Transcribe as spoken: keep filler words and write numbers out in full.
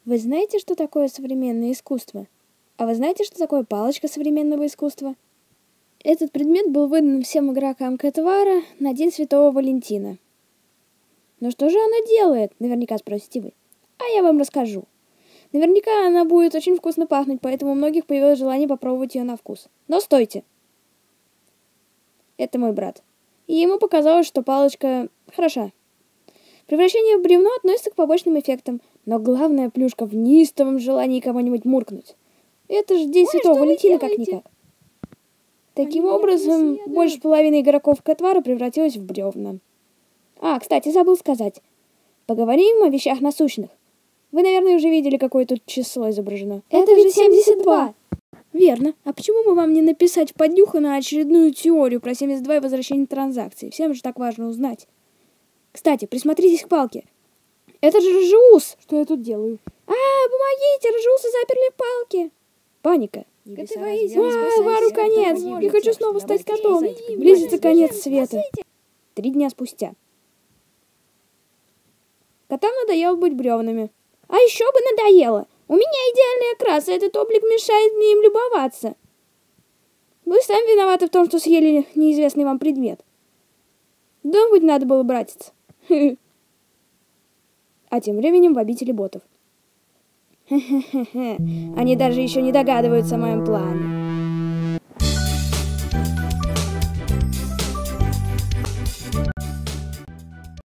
Вы знаете, что такое современное искусство? А вы знаете, что такое палочка современного искусства? Этот предмет был выдан всем игрокам Кэтвара на День Святого Валентина. Но что же она делает? Наверняка спросите вы. А я вам расскажу. Наверняка она будет очень вкусно пахнуть, поэтому у многих появилось желание попробовать ее на вкус. Но стойте! Это мой брат. И ему показалось, что палочка хороша. Превращение в бревно относится к побочным эффектам, но главная плюшка в неистовом желании кого-нибудь муркнуть. Это же День Ой, Святого Валентина как-никак. Таким Они образом, больше половины игроков Кэтвара превратилась в бревна. А, кстати, забыл сказать. Поговорим о вещах насущных. Вы, наверное, уже видели, какое тут число изображено. Это, Это ведь семьдесят два. Верно. А почему бы вам не написать в поднюху на очередную теорию про семьдесят два и возвращение транзакций? Всем же так важно узнать. Кстати, присмотритесь к палке. Это же Ржеус! Что я тут делаю? А, помогите, Ржеуса заперли в палке. Паника. А, Вару конец. Я хочу снова стать котом. Близится конец света. Три дня спустя. Котам надоело быть бревнами. А еще бы надоело. У меня идеальный окрас, и этот облик мешает мне им любоваться. Вы сами виноваты в том, что съели неизвестный вам предмет. Думать надо было, братец. А тем временем в обители ботов. Они даже еще не догадываются о моем плане.